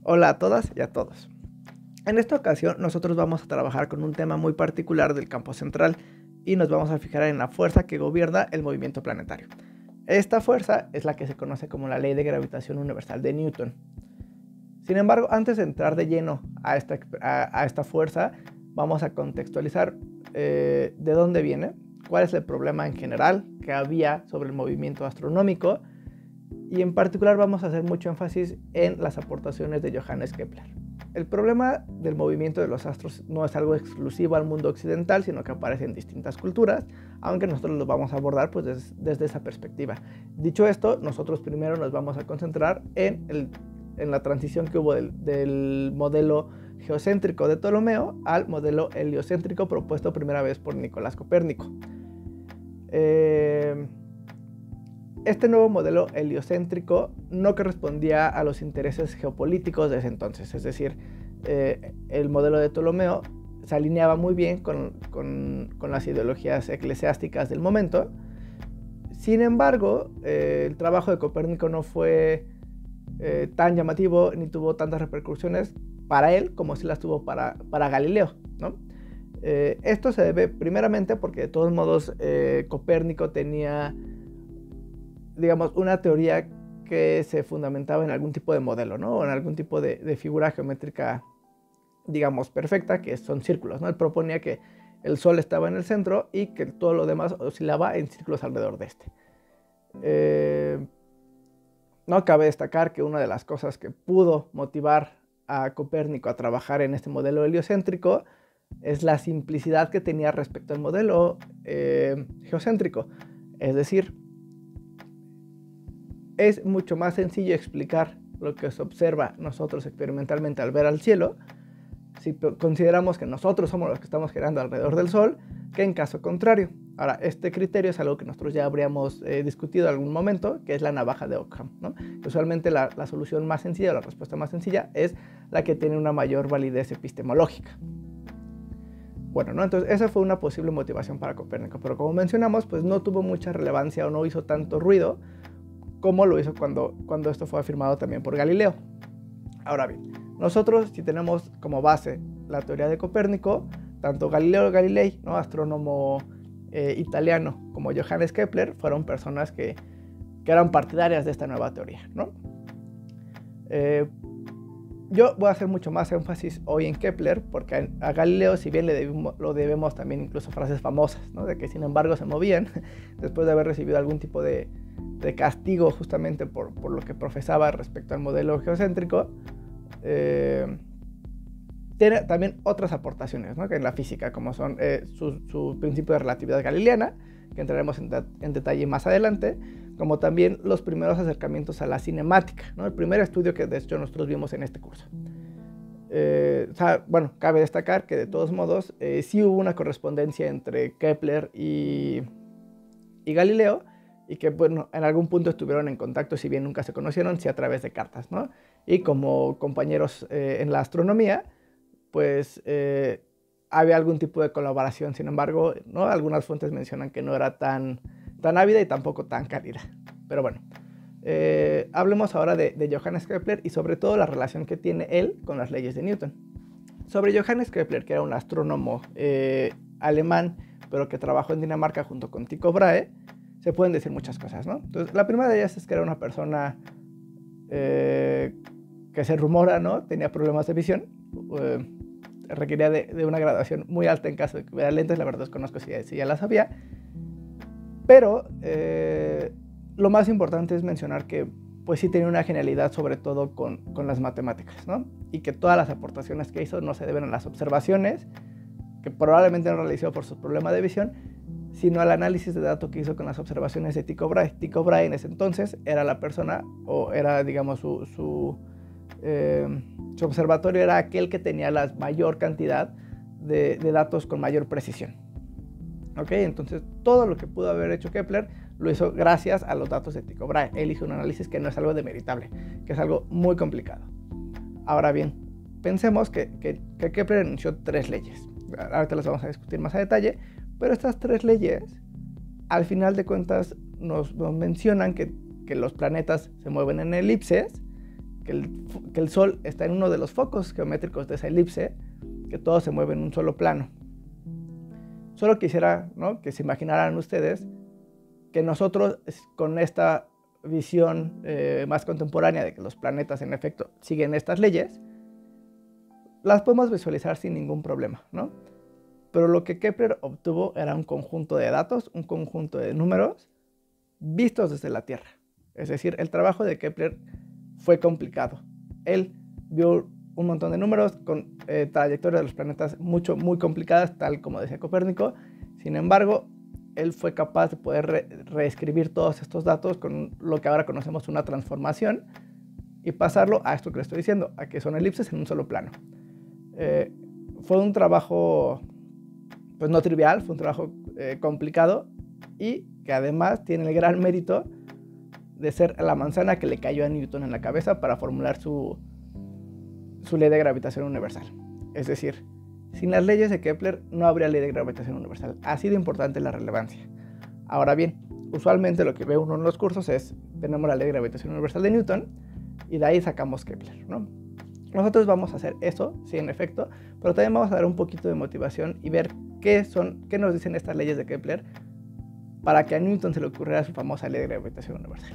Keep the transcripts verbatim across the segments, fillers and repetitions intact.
Hola a todas y a todos. En esta ocasión nosotros vamos a trabajar con un tema muy particular del campo central y nos vamos a fijar en la fuerza que gobierna el movimiento planetario. Esta fuerza es la que se conoce como la ley de gravitación universal de Newton. Sin embargo, antes de entrar de lleno a esta, a, a esta fuerza, vamos a contextualizar eh, de dónde viene, cuál es el problema en general que había sobre el movimiento astronómico, y en particular vamos a hacer mucho énfasis en las aportaciones de Johannes Kepler. El problema del movimiento de los astros no es algo exclusivo al mundo occidental, sino que aparece en distintas culturas, aunque nosotros lo vamos a abordar pues, des, desde esa perspectiva. Dicho esto, nosotros primero nos vamos a concentrar en, el, en la transición que hubo del, del modelo geocéntrico de Ptolomeo al modelo heliocéntrico propuesto primera vez por Nicolás Copérnico. Eh, Este nuevo modelo heliocéntrico no correspondía a los intereses geopolíticos de ese entonces, es decir, eh, el modelo de Ptolomeo se alineaba muy bien con, con, con las ideologías eclesiásticas del momento. Sin embargo, eh, el trabajo de Copérnico no fue eh, tan llamativo ni tuvo tantas repercusiones para él como si las tuvo para, para Galileo, ¿no? Eh, esto se debe primeramente porque de todos modos eh, Copérnico tenía, digamos, una teoría que se fundamentaba en algún tipo de modelo, ¿no? O en algún tipo de, de figura geométrica, digamos, perfecta, que son círculos, ¿no? Él proponía que el Sol estaba en el centro y que todo lo demás oscilaba en círculos alrededor de este. Eh, no cabe destacar que una de las cosas que pudo motivar a Copérnico a trabajar en este modelo heliocéntrico es la simplicidad que tenía respecto al modelo eh, geocéntrico. Es decir, es mucho más sencillo explicar lo que se observa nosotros experimentalmente al ver al cielo, si consideramos que nosotros somos los que estamos girando alrededor del Sol, que en caso contrario. Ahora, este criterio es algo que nosotros ya habríamos eh, discutido en algún momento, que es la navaja de Ockham, ¿no? Usualmente la, la solución más sencilla, la respuesta más sencilla, es la que tiene una mayor validez epistemológica. Bueno, ¿no? Entonces esa fue una posible motivación para Copérnico, pero como mencionamos, pues no tuvo mucha relevancia o no hizo tanto ruido como lo hizo cuando, cuando esto fue afirmado también por Galileo. Ahora bien, nosotros si tenemos como base la teoría de Copérnico, tanto Galileo Galilei, ¿no? astrónomo eh, italiano, como Johannes Kepler, fueron personas que, que eran partidarias de esta nueva teoría, ¿no? Eh, yo voy a hacer mucho más énfasis hoy en Kepler, porque a, a Galileo, si bien le debemos, lo debemos también incluso frases famosas, ¿no? De que sin embargo se movían después de haber recibido algún tipo de de castigo justamente por, por lo que profesaba respecto al modelo geocéntrico, eh, tiene también otras aportaciones, ¿no? Que en la física, como son eh, su, su principio de relatividad galileana, que entraremos en, de, en detalle más adelante, como también los primeros acercamientos a la cinemática, ¿no? El primer estudio que de hecho nosotros vimos en este curso. Eh, o sea, bueno, cabe destacar que de todos modos eh, sí hubo una correspondencia entre Kepler y, y Galileo, y que bueno, en algún punto estuvieron en contacto, si bien nunca se conocieron, sí a través de cartas, ¿no? Y como compañeros eh, en la astronomía, pues eh, había algún tipo de colaboración, sin embargo, ¿no? Algunas fuentes mencionan que no era tan, tan ávida y tampoco tan cálida. Pero bueno, eh, hablemos ahora de, de Johannes Kepler y sobre todo la relación que tiene él con las leyes de Newton. Sobre Johannes Kepler, que era un astrónomo eh, alemán, pero que trabajó en Dinamarca junto con Tycho Brahe, se pueden decir muchas cosas, ¿no? Entonces, la primera de ellas es que era una persona eh, que se rumora, ¿no? Tenía problemas de visión, eh, requería de, de una graduación muy alta en caso de que hubiera lentes, la verdad desconozco si, si ya la sabía, pero eh, lo más importante es mencionar que pues sí tenía una genialidad sobre todo con, con las matemáticas, ¿no? Y que todas las aportaciones que hizo no se deben a las observaciones, que probablemente no realizó por su problema de visión, sino al análisis de datos que hizo con las observaciones de Tycho Brahe. Tycho Brahe en ese entonces era la persona, o era, digamos, su, su, eh, su observatorio era aquel que tenía la mayor cantidad de, de datos con mayor precisión. ¿Ok? Entonces, todo lo que pudo haber hecho Kepler lo hizo gracias a los datos de Tycho Brahe. Él hizo un análisis que no es algo demeritable, que es algo muy complicado. Ahora bien, pensemos que, que, que Kepler enunció tres leyes. Ahorita las vamos a discutir más a detalle, pero estas tres leyes, al final de cuentas, nos, nos mencionan que, que los planetas se mueven en elipses que el, que el Sol está en uno de los focos geométricos de esa elipse, que todo se mueve en un solo plano. Solo quisiera, ¿no?, que se imaginaran ustedes que nosotros, con esta visión eh, más contemporánea de que los planetas en efecto siguen estas leyes, las podemos visualizar sin ningún problema, ¿no? Pero lo que Kepler obtuvo era un conjunto de datos, un conjunto de números vistos desde la Tierra. Es decir, el trabajo de Kepler fue complicado. Él vio un montón de números con eh, trayectorias de los planetas mucho, muy complicadas, tal como decía Copérnico. Sin embargo, él fue capaz de poder re reescribir todos estos datos con lo que ahora conocemos una transformación y pasarlo a esto que le estoy diciendo, a que son elipses en un solo plano. Eh, fue un trabajo pues no trivial, fue un trabajo eh, complicado y que además tiene el gran mérito de ser la manzana que le cayó a Newton en la cabeza para formular su, su ley de gravitación universal. Es decir, sin las leyes de Kepler no habría ley de gravitación universal. Ha sido importante la relevancia. Ahora bien, usualmente lo que ve uno en los cursos es, tenemos la ley de gravitación universal de Newton y de ahí sacamos Kepler, ¿no? Nosotros vamos a hacer eso, sí, en efecto, pero también vamos a dar un poquito de motivación y ver qué son, qué nos dicen estas leyes de Kepler para que a Newton se le ocurriera su famosa ley de gravitación universal.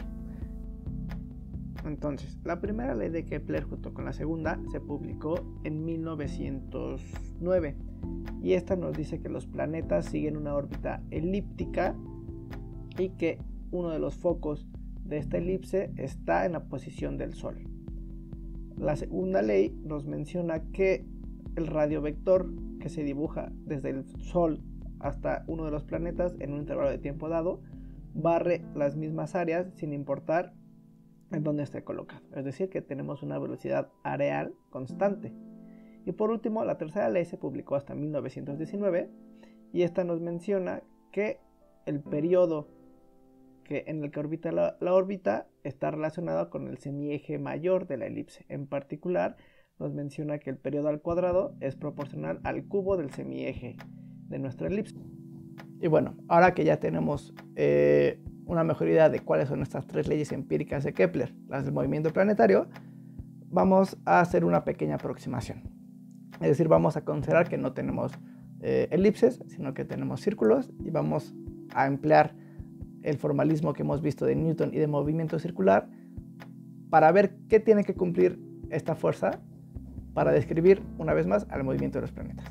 Entonces, la primera ley de Kepler junto con la segunda se publicó en mil novecientos nueve y esta nos dice que los planetas siguen una órbita elíptica y que uno de los focos de esta elipse está en la posición del Sol. La segunda ley nos menciona que el radio vector que se dibuja desde el Sol hasta uno de los planetas en un intervalo de tiempo dado barre las mismas áreas sin importar en dónde esté colocado. Es decir, que tenemos una velocidad areal constante. Y por último, la tercera ley se publicó hasta mil novecientos diecinueve y esta nos menciona que el periodo que en el que orbita la, la órbita está relacionado con el semieje mayor de la elipse. En particular, nos menciona que el periodo al cuadrado es proporcional al cubo del semieje de nuestra elipse. Y bueno, ahora que ya tenemos eh, una mejor idea de cuáles son estas tres leyes empíricas de Kepler, las del movimiento planetario, vamos a hacer una pequeña aproximación. Es decir, vamos a considerar que no tenemos eh, elipses, sino que tenemos círculos y vamos a emplear el formalismo que hemos visto de Newton y de movimiento circular para ver qué tiene que cumplir esta fuerza para describir una vez más al movimiento de los planetas.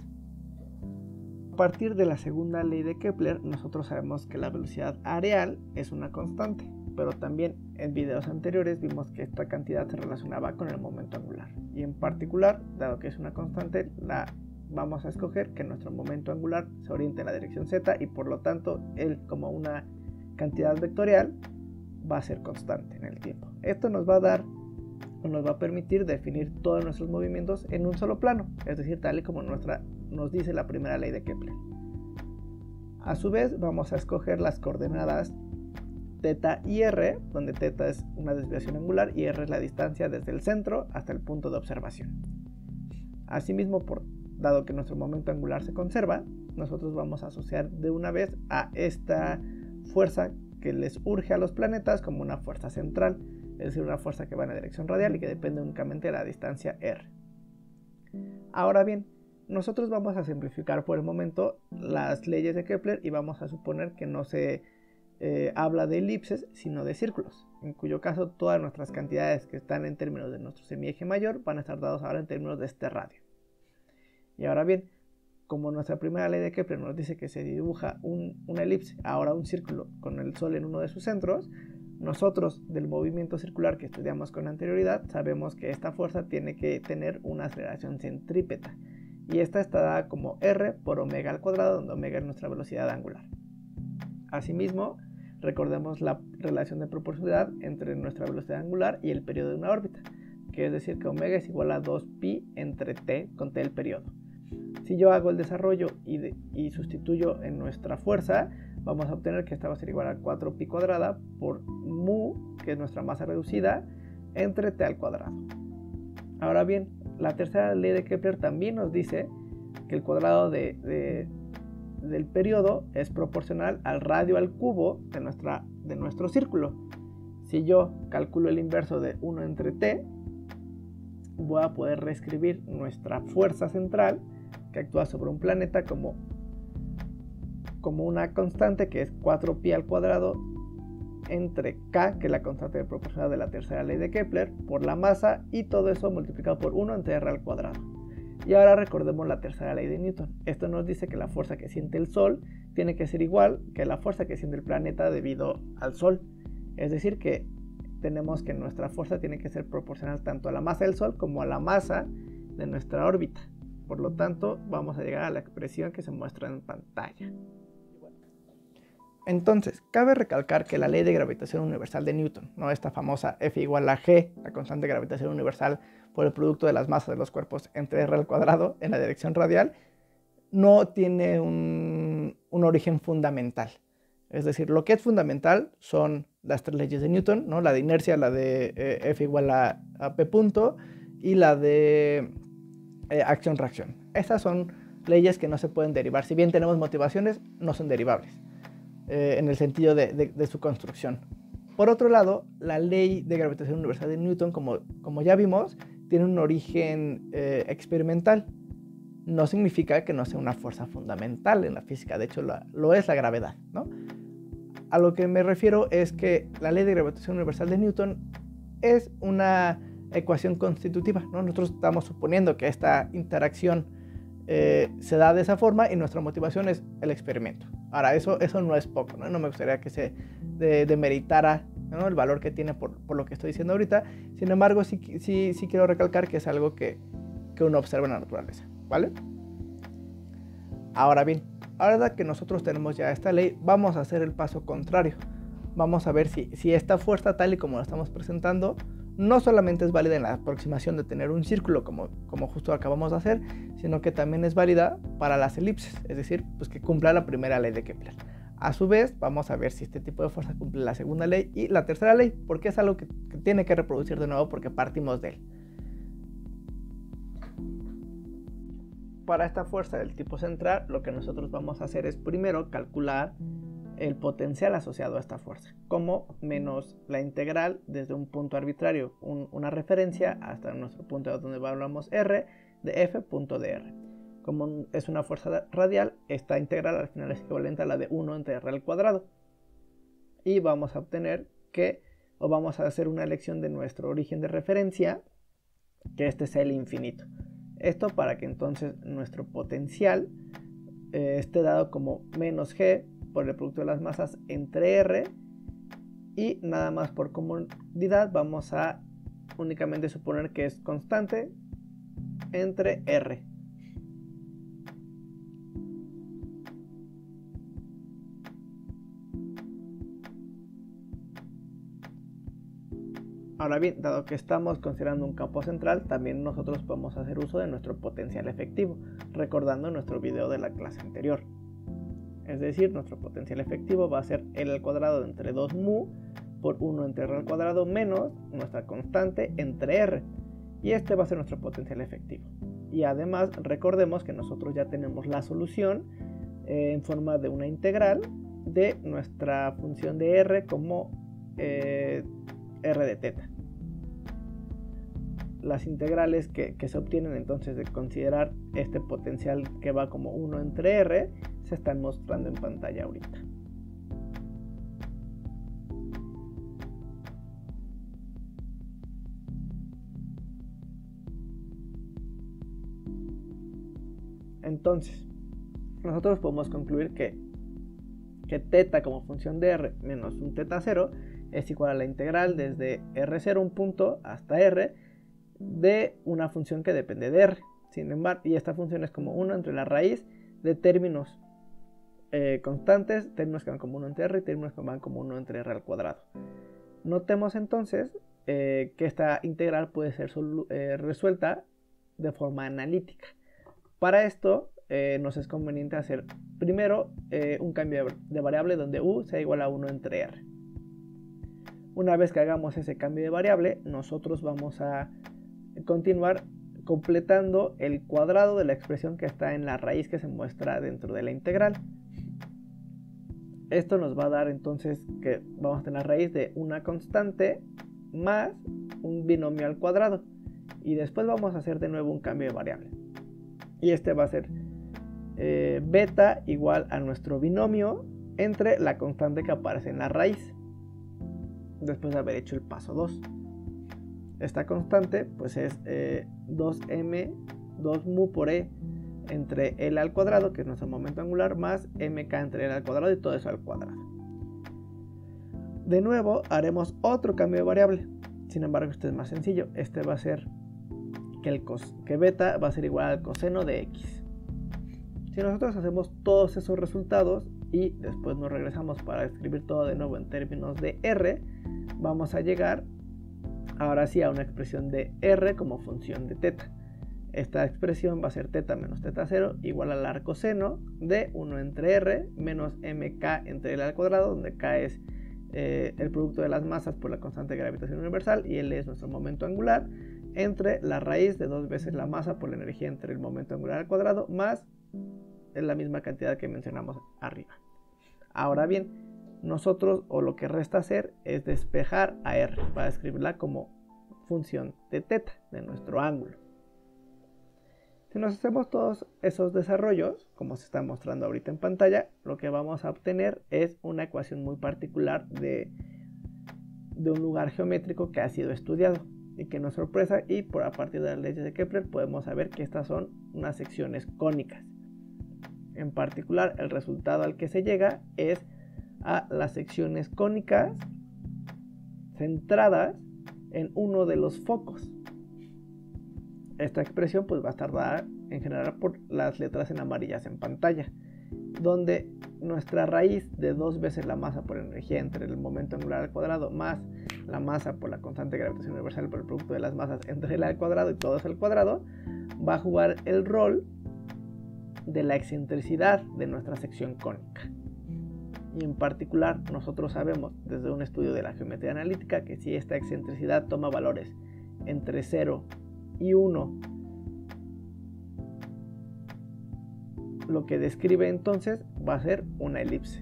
A partir de la segunda ley de Kepler, nosotros sabemos que la velocidad areal es una constante, pero también en videos anteriores vimos que esta cantidad se relacionaba con el momento angular. Y en particular, dado que es una constante, la vamos a escoger que nuestro momento angular se oriente en la dirección z y por lo tanto él, como una cantidad vectorial, va a ser constante en el tiempo. Esto nos va a dar o nos va a permitir definir todos nuestros movimientos en un solo plano, es decir, tal y como nuestra, nos dice la primera ley de Kepler. A su vez, vamos a escoger las coordenadas θ y r, donde θ es una desviación angular y r es la distancia desde el centro hasta el punto de observación. Asimismo, por, dado que nuestro momento angular se conserva, nosotros vamos a asociar de una vez a esta fuerza que les urge a los planetas como una fuerza central, es decir, una fuerza que va en la dirección radial y que depende únicamente de la distancia r. Ahora bien, nosotros vamos a simplificar por el momento las leyes de Kepler y vamos a suponer que no se eh, habla de elipses, sino de círculos, en cuyo caso todas nuestras cantidades que están en términos de nuestro semieje mayor van a estar dados ahora en términos de este radio. Y ahora bien, como nuestra primera ley de Kepler nos dice que se dibuja un, una elipse, ahora un círculo con el Sol en uno de sus centros, nosotros del movimiento circular que estudiamos con anterioridad sabemos que esta fuerza tiene que tener una aceleración centrípeta y esta está dada como r por omega al cuadrado, donde omega es nuestra velocidad angular. Asimismo, recordemos la relación de proporcionalidad entre nuestra velocidad angular y el periodo de una órbita, que es decir que omega es igual a dos pi entre t con t el periodo. Si yo hago el desarrollo y, de, y sustituyo en nuestra fuerza, vamos a obtener que esta va a ser igual a cuatro pi cuadrada por mu, que es nuestra masa reducida, entre t al cuadrado. Ahora bien, la tercera ley de Kepler también nos dice que el cuadrado de, de, del periodo es proporcional al radio al cubo de, nuestra, de nuestro círculo. Si yo calculo el inverso de uno entre t, voy a poder reescribir nuestra fuerza central que actúa sobre un planeta como, como una constante que es cuatro pi al cuadrado entre K, que es la constante de proporcionalidad de la tercera ley de Kepler, por la masa, y todo eso multiplicado por uno entre R al cuadrado. Y ahora recordemos la tercera ley de Newton. Esto nos dice que la fuerza que siente el Sol tiene que ser igual que la fuerza que siente el planeta debido al Sol. Es decir, que tenemos que nuestra fuerza tiene que ser proporcional tanto a la masa del Sol como a la masa de nuestra órbita. Por lo tanto, vamos a llegar a la expresión que se muestra en pantalla. Entonces, cabe recalcar que la ley de gravitación universal de Newton, ¿no? Esta famosa F igual a G, la constante de gravitación universal por el producto de las masas de los cuerpos entre R al cuadrado en la dirección radial, no tiene un, un origen fundamental. Es decir, lo que es fundamental son las tres leyes de Newton, ¿no? La de inercia, la de eh, F igual a, a P punto y la de eh, acción-reacción. Estas son leyes que no se pueden derivar. Si bien tenemos motivaciones, no son derivables. Eh, en el sentido de, de, de su construcción. Por otro lado, la ley de gravitación universal de Newton, como, como ya vimos, tiene un origen eh, experimental. No significa que no sea una fuerza fundamental en la física, de hecho la, lo es la gravedad, ¿no? A lo que me refiero es que la ley de gravitación universal de Newton es una ecuación constitutiva, ¿no? Nosotros estamos suponiendo que esta interacción eh, se da de esa forma y nuestra motivación es el experimento. Ahora, eso, eso no es poco, ¿no? No me gustaría que se de, demeritara, ¿no? El valor que tiene por, por lo que estoy diciendo ahorita. Sin embargo, sí, sí, sí quiero recalcar que es algo que, que uno observa en la naturaleza, ¿vale? Ahora bien, ahora que nosotros tenemos ya esta ley, vamos a hacer el paso contrario. Vamos a ver si, si esta fuerza, tal y como la estamos presentando, no solamente es válida en la aproximación de tener un círculo como, como justo acabamos de hacer, sino que también es válida para las elipses, es decir, pues que cumpla la primera ley de Kepler. A su vez, vamos a ver si este tipo de fuerza cumple la segunda ley y la tercera ley, porque es algo que, que tiene que reproducir de nuevo porque partimos de él. Para esta fuerza del tipo central, lo que nosotros vamos a hacer es primero calcular el potencial asociado a esta fuerza, como menos la integral desde un punto arbitrario, un, una referencia hasta nuestro punto de donde hablamos R, de F punto de R. Como es una fuerza radial, esta integral al final es equivalente a la de uno entre R al cuadrado. Y vamos a obtener que, o vamos a hacer una elección de nuestro origen de referencia, que este sea el infinito. Esto para que entonces nuestro potencial eh, esté dado como menos G por el producto de las masas entre R, y nada más por comodidad vamos a únicamente suponer que es constante entre R. Ahora bien, dado que estamos considerando un campo central, también nosotros podemos hacer uso de nuestro potencial efectivo, recordando nuestro video de la clase anterior. Es decir, nuestro potencial efectivo va a ser L al cuadrado entre dos mu por uno entre R al cuadrado menos nuestra constante entre R. Y este va a ser nuestro potencial efectivo. Y además recordemos que nosotros ya tenemos la solución eh, en forma de una integral de nuestra función de R como eh, R de teta. Las integrales que, que se obtienen entonces de considerar este potencial que va como uno entre R se están mostrando en pantalla ahorita. Entonces, nosotros podemos concluir que, que teta como función de R menos un teta cero es igual a la integral desde R cero, un punto, hasta R de una función que depende de R. Sin embargo, y esta función es como uno entre la raíz de términos eh, constantes, términos que van como uno entre R y términos que van como uno entre R al cuadrado. Notemos entonces eh, que esta integral puede ser eh, resuelta de forma analítica. Para esto eh, nos es conveniente hacer primero eh, un cambio de variable donde u sea igual a uno entre R. Una vez que hagamos ese cambio de variable, nosotros vamos a continuar completando el cuadrado de la expresión que está en la raíz que se muestra dentro de la integral. Esto nos va a dar entonces que vamos a tener la raíz de una constante más un binomio al cuadrado. y después vamos a hacer de nuevo un cambio de variable. Y este va a ser eh, beta igual a nuestro binomio entre la constante que aparece en la raíz, después de haber hecho el paso dos. Esta constante pues es eh, dos eme, dos mu por e entre L al cuadrado, que es nuestro momento angular, más mk entre L al cuadrado y todo eso al cuadrado. De nuevo haremos otro cambio de variable. Sin embargo, este es más sencillo. Este va a ser que, el cos, que beta va a ser igual al coseno de x. Si nosotros hacemos todos esos resultados y después nos regresamos para escribir todo de nuevo en términos de r, vamos a llegar ahora sí a una expresión de r como función de teta. Esta expresión va a ser teta menos teta cero igual al arcoseno de uno entre r menos mk entre L al cuadrado, donde k es eh, el producto de las masas por la constante de gravitación universal y L es nuestro momento angular, entre la raíz de dos veces la masa por la energía entre el momento angular al cuadrado más la misma cantidad que mencionamos arriba. Ahora bien, nosotros o lo que resta hacer es despejar a r para escribirla como función de teta de nuestro ángulo. Si nos hacemos todos esos desarrollos, como se está mostrando ahorita en pantalla, lo que vamos a obtener es una ecuación muy particular de, de un lugar geométrico que ha sido estudiado y que no es sorpresa, y por a partir de las leyes de Kepler podemos saber que estas son unas secciones cónicas. En particular, el resultado al que se llega es a las secciones cónicas centradas en uno de los focos. Esta expresión pues va a estar dada en general por las letras en amarillas en pantalla, donde nuestra raíz de dos veces la masa por energía entre el momento angular al cuadrado más la masa por la constante de gravitación universal por el producto de las masas entre L al cuadrado y todo eso al cuadrado va a jugar el rol de la excentricidad de nuestra sección cónica. Y en particular nosotros sabemos desde un estudio de la geometría analítica que si esta excentricidad toma valores entre cero y uno, lo que describe entonces va a ser una elipse.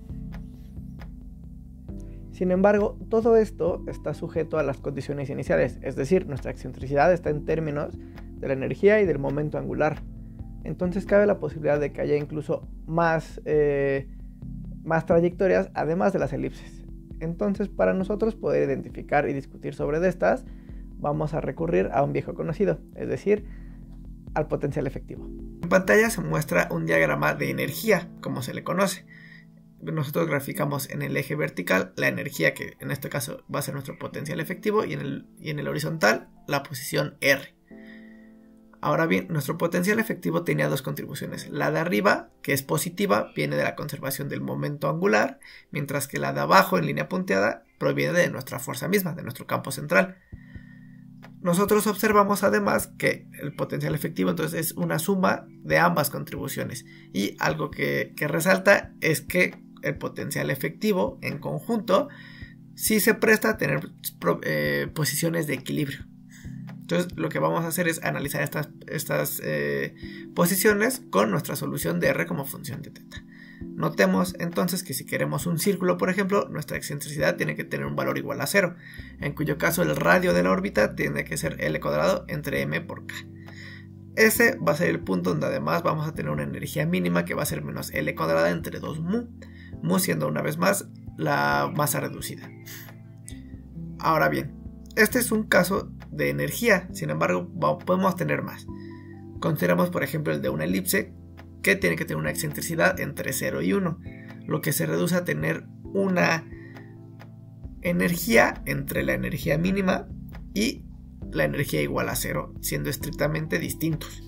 Sin embargo, todo esto está sujeto a las condiciones iniciales, es decir, nuestra excentricidad está en términos de la energía y del momento angular. Entonces cabe la posibilidad de que haya incluso más, eh, más trayectorias además de las elipses. Entonces, para nosotros poder identificar y discutir sobre estas, vamos a recurrir a un viejo conocido, es decir, al potencial efectivo. En pantalla se muestra un diagrama de energía, como se le conoce. Nosotros graficamos en el eje vertical la energía, que en este caso va a ser nuestro potencial efectivo, y en el, y en el horizontal la posición R. Ahora bien, nuestro potencial efectivo tenía dos contribuciones. La de arriba, que es positiva, viene de la conservación del momento angular, mientras que la de abajo, en línea punteada, proviene de nuestra fuerza misma, de nuestro campo central. Nosotros observamos además que el potencial efectivo entonces es una suma de ambas contribuciones, y algo que, que resalta es que el potencial efectivo en conjunto sí se presta a tener eh, posiciones de equilibrio. Entonces lo que vamos a hacer es analizar estas, estas eh, posiciones con nuestra solución de R como función de teta. Notemos entonces que si queremos un círculo, por ejemplo, nuestra excentricidad tiene que tener un valor igual a cero, en cuyo caso el radio de la órbita tiene que ser L cuadrado entre M por K. Ese va a ser el punto donde además vamos a tener una energía mínima que va a ser menos L cuadrada entre dos mu, mu siendo una vez más la masa reducida. Ahora bien, este es un caso de energía, sin embargo podemos tener más. Consideramos por ejemplo el de una elipse, que tiene que tener una excentricidad entre cero y uno, lo que se reduce a tener una energía entre la energía mínima y la energía igual a cero, siendo estrictamente distintos.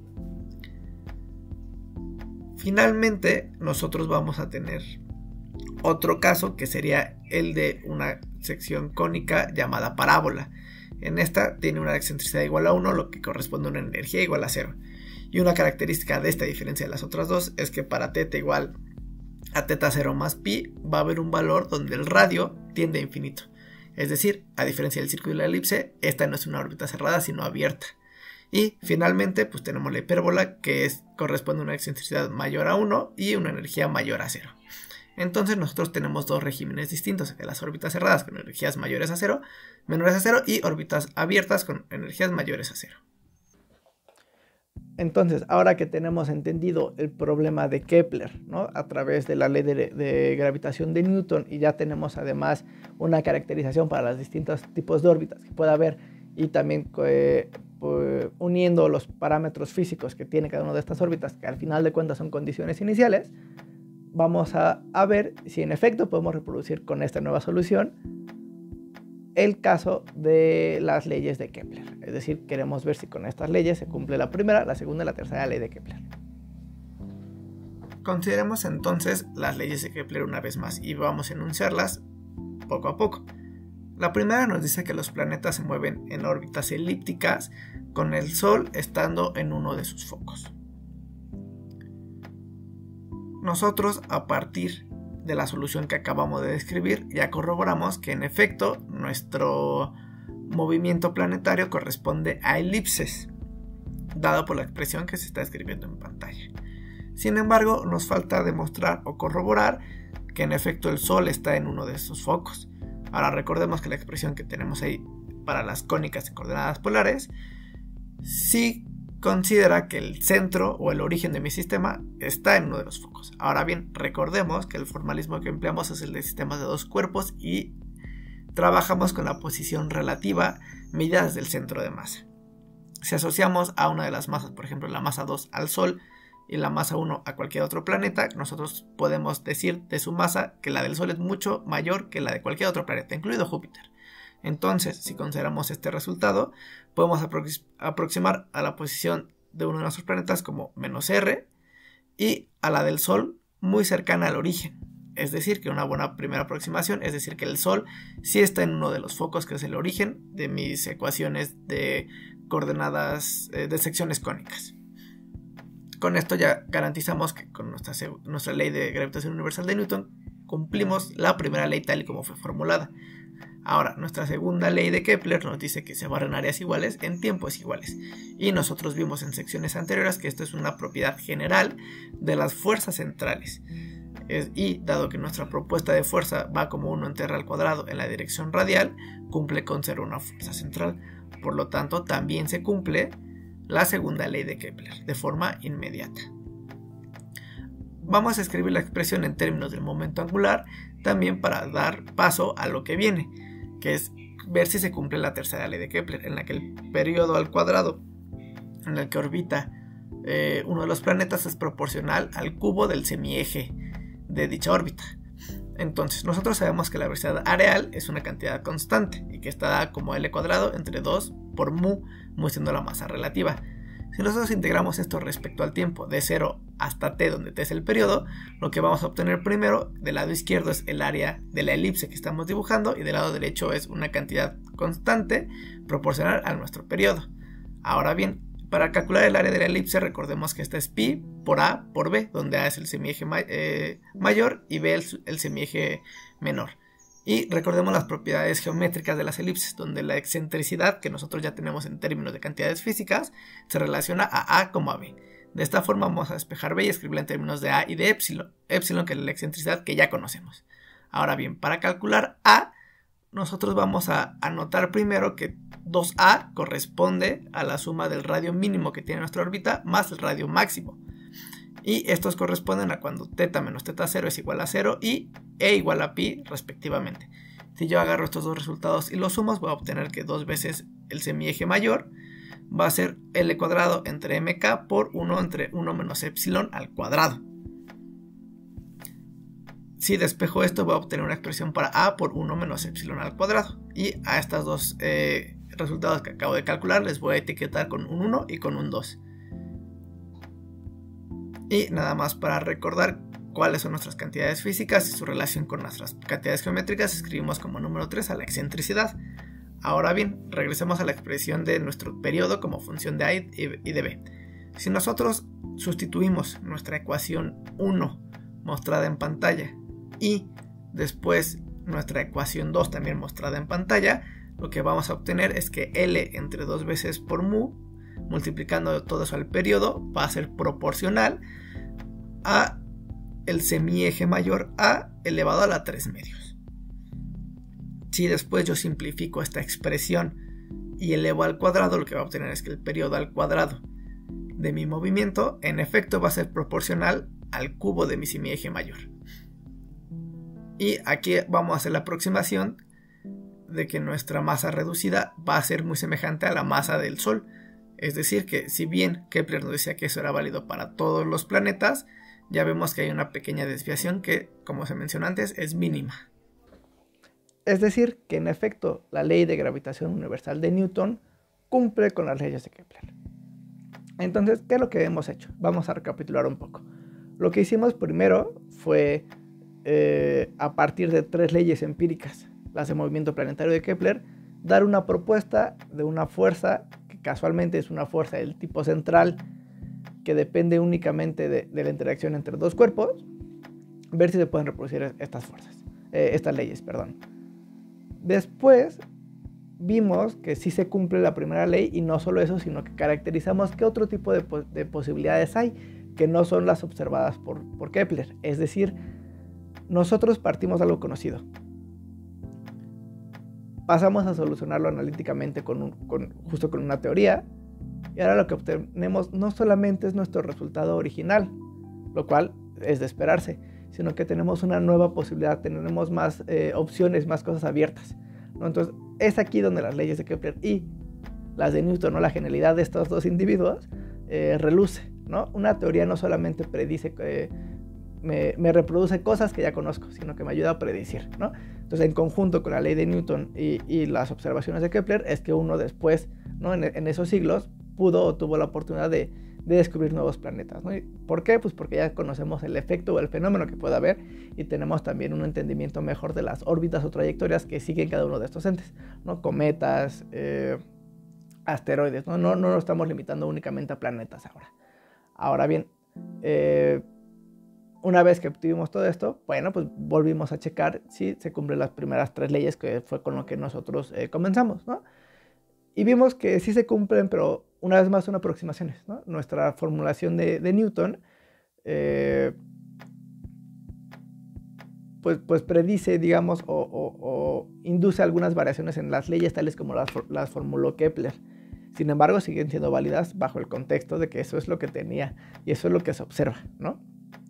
Finalmente, nosotros vamos a tener otro caso que sería el de una sección cónica llamada parábola. En esta tiene una excentricidad igual a uno, lo que corresponde a una energía igual a cero. Y una característica de esta diferencia de las otras dos es que para teta igual a teta cero más pi va a haber un valor donde el radio tiende a infinito. Es decir, a diferencia del círculo y la elipse, esta no es una órbita cerrada sino abierta. Y finalmente pues tenemos la hipérbola, que es, corresponde a una excentricidad mayor a uno y una energía mayor a cero. Entonces nosotros tenemos dos regímenes distintos, las órbitas cerradas con energías mayores a cero, menores a cero, y órbitas abiertas con energías mayores a cero. Entonces, ahora que tenemos entendido el problema de Kepler, ¿no?, a través de la ley de, de gravitación de Newton, y ya tenemos además una caracterización para los distintos tipos de órbitas que pueda haber, y también eh, pues, uniendo los parámetros físicos que tiene cada una de estas órbitas, que al final de cuentas son condiciones iniciales, vamos a, a ver si en efecto podemos reproducir con esta nueva solución el caso de las leyes de Kepler. Es decir, queremos ver si con estas leyes se cumple la primera, la segunda y la tercera ley de Kepler. Consideremos entonces las leyes de Kepler una vez más y vamos a enunciarlas poco a poco. La primera nos dice que los planetas se mueven en órbitas elípticas con el Sol estando en uno de sus focos. Nosotros, a partir de la solución que acabamos de describir, ya corroboramos que en efecto nuestro movimiento planetario corresponde a elipses, dado por la expresión que se está escribiendo en pantalla. Sin embargo, nos falta demostrar o corroborar que en efecto el Sol está en uno de esos focos. Ahora recordemos que la expresión que tenemos ahí para las cónicas en coordenadas polares sí considera que el centro o el origen de mi sistema está en uno de los focos. Ahora bien, recordemos que el formalismo que empleamos es el de sistemas de dos cuerpos y trabajamos con la posición relativa medida desde el centro de masa. Si asociamos a una de las masas, por ejemplo la masa dos al Sol y la masa uno a cualquier otro planeta, nosotros podemos decir de su masa que la del Sol es mucho mayor que la de cualquier otro planeta, incluido Júpiter. Entonces, si consideramos este resultado, podemos aprox- aproximar a la posición de uno de nuestros planetas como menos R y a la del Sol muy cercana al origen. Es decir, que una buena primera aproximación, es decir, que el Sol sí está en uno de los focos, que es el origen de mis ecuaciones de coordenadas eh, de secciones cónicas. Con esto ya garantizamos que con nuestra, nuestra ley de gravitación universal de Newton cumplimos la primera ley tal y como fue formulada. Ahora, nuestra segunda ley de Kepler nos dice que se barren áreas iguales en tiempos iguales. Y nosotros vimos en secciones anteriores que esto es una propiedad general de las fuerzas centrales. Es, y dado que nuestra propuesta de fuerza va como uno en tierra al cuadrado en la dirección radial, cumple con ser una fuerza central. Por lo tanto, también se cumple la segunda ley de Kepler de forma inmediata. Vamos a escribir la expresión en términos del momento angular, también para dar paso a lo que viene, que es ver si se cumple la tercera ley de Kepler, en la que el periodo al cuadrado en el que orbita eh, uno de los planetas es proporcional al cubo del semieje de dicha órbita. Entonces, nosotros sabemos que la velocidad areal es una cantidad constante y que está dada como L cuadrado entre dos por mu, mu siendo la masa relativa. Si nosotros integramos esto respecto al tiempo de cero hasta t, donde t es el periodo, lo que vamos a obtener primero del lado izquierdo es el área de la elipse que estamos dibujando y del lado derecho es una cantidad constante proporcional a nuestro periodo. Ahora bien, para calcular el área de la elipse recordemos que esta es pi por a por b, donde a es el semieje ma eh, mayor y b el, el semieje menor. Y recordemos las propiedades geométricas de las elipses, donde la excentricidad, que nosotros ya tenemos en términos de cantidades físicas, se relaciona a A como a B. De esta forma vamos a despejar B y escribirla en términos de A y de épsilon, épsilon que es la excentricidad que ya conocemos. Ahora bien, para calcular A, nosotros vamos a anotar primero que dos a corresponde a la suma del radio mínimo que tiene nuestra órbita más el radio máximo. Y estos corresponden a cuando θ menos θ cero es igual a cero y e igual a pi respectivamente. Si yo agarro estos dos resultados y los sumo, voy a obtener que dos veces el semieje mayor va a ser L cuadrado entre mk por uno entre uno menos epsilon al cuadrado. Si despejo esto, voy a obtener una expresión para a por uno menos epsilon al cuadrado. Y a estos dos eh, resultados que acabo de calcular les voy a etiquetar con un uno y con un dos. Y nada más para recordar cuáles son nuestras cantidades físicas y su relación con nuestras cantidades geométricas, escribimos como número tres a la excentricidad. Ahora bien, regresemos a la expresión de nuestro periodo como función de a y de b. Si nosotros sustituimos nuestra ecuación uno mostrada en pantalla y después nuestra ecuación dos también mostrada en pantalla, lo que vamos a obtener es que L entre dos veces por mu, multiplicando todo eso al periodo, va a ser proporcional a el semieje mayor A elevado a la tres medios. Si después yo simplifico esta expresión y elevo al cuadrado, lo que va a obtener es que el periodo al cuadrado de mi movimiento en efecto va a ser proporcional al cubo de mi semieje mayor. Y aquí vamos a hacer la aproximación de que nuestra masa reducida va a ser muy semejante a la masa del Sol. Es decir, que si bien Kepler nos decía que eso era válido para todos los planetas, ya vemos que hay una pequeña desviación que, como se mencionó antes, es mínima. Es decir, que en efecto la ley de gravitación universal de Newton cumple con las leyes de Kepler. Entonces, ¿qué es lo que hemos hecho? Vamos a recapitular un poco. Lo que hicimos primero fue, eh, a partir de tres leyes empíricas, las de movimiento planetario de Kepler, dar una propuesta de una fuerza que casualmente es una fuerza del tipo central que depende únicamente de, de la interacción entre dos cuerpos, ver si se pueden reproducir estas fuerzas, eh, estas leyes, perdón. Después vimos que sí se cumple la primera ley y no solo eso, sino que caracterizamos qué otro tipo de, po de posibilidades hay que no son las observadas por, por Kepler. Es decir, nosotros partimos de algo conocido. Pasamos a solucionarlo analíticamente con un, con, justo con una teoría, y ahora lo que obtenemos no solamente es nuestro resultado original, lo cual es de esperarse, sino que tenemos una nueva posibilidad, tenemos más eh, opciones, más cosas abiertas, ¿no? Entonces es aquí donde las leyes de Kepler y las de Newton, ¿no? La genialidad de estos dos individuos eh, reluce, ¿no? Una teoría no solamente predice, eh, me, me reproduce cosas que ya conozco, sino que me ayuda a predecir, ¿no? Entonces en conjunto con la ley de Newton y, y las observaciones de Kepler es que uno después, ¿no? en, en esos siglos pudo o tuvo la oportunidad de, de descubrir nuevos planetas, ¿no? ¿Por qué? Pues porque ya conocemos el efecto o el fenómeno que puede haber y tenemos también un entendimiento mejor de las órbitas o trayectorias que siguen cada uno de estos entes, ¿no? Cometas, eh, asteroides, ¿no? No, no nos estamos limitando únicamente a planetas ahora. Ahora bien, eh, una vez que obtuvimos todo esto, bueno, pues volvimos a checar si se cumplen las primeras tres leyes, que fue con lo que nosotros eh, comenzamos, ¿no? Y vimos que sí se cumplen, pero una vez más son aproximaciones, ¿no? Nuestra formulación de, de Newton eh, pues, pues predice, digamos, o, o, o induce algunas variaciones en las leyes tales como las, las formuló Kepler. Sin embargo, siguen siendo válidas bajo el contexto de que eso es lo que tenía y eso es lo que se observa, ¿no?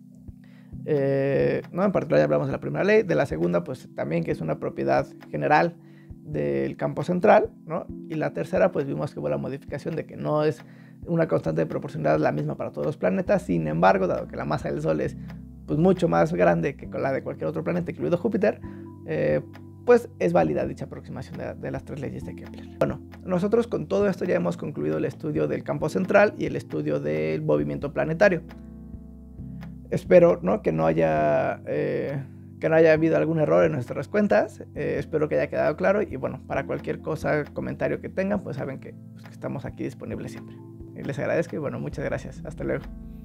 Eh, ¿no? En particular ya hablamos de la primera ley, de la segunda pues también, que es una propiedad general del campo central, ¿no? Y la tercera pues vimos que hubo la modificación de que no es una constante de proporcionalidad la misma para todos los planetas. Sin embargo, dado que la masa del Sol es pues mucho más grande que la de cualquier otro planeta, incluido Júpiter, eh, pues es válida dicha aproximación de, de las tres leyes de Kepler. Bueno, nosotros con todo esto ya hemos concluido el estudio del campo central y el estudio del movimiento planetario. Espero, ¿no? que no haya eh, que no haya habido algún error en nuestras cuentas. Eh, espero que haya quedado claro y bueno, para cualquier cosa, comentario que tengan, pues saben que, pues, que estamos aquí disponibles siempre. Y les agradezco y bueno, muchas gracias. Hasta luego.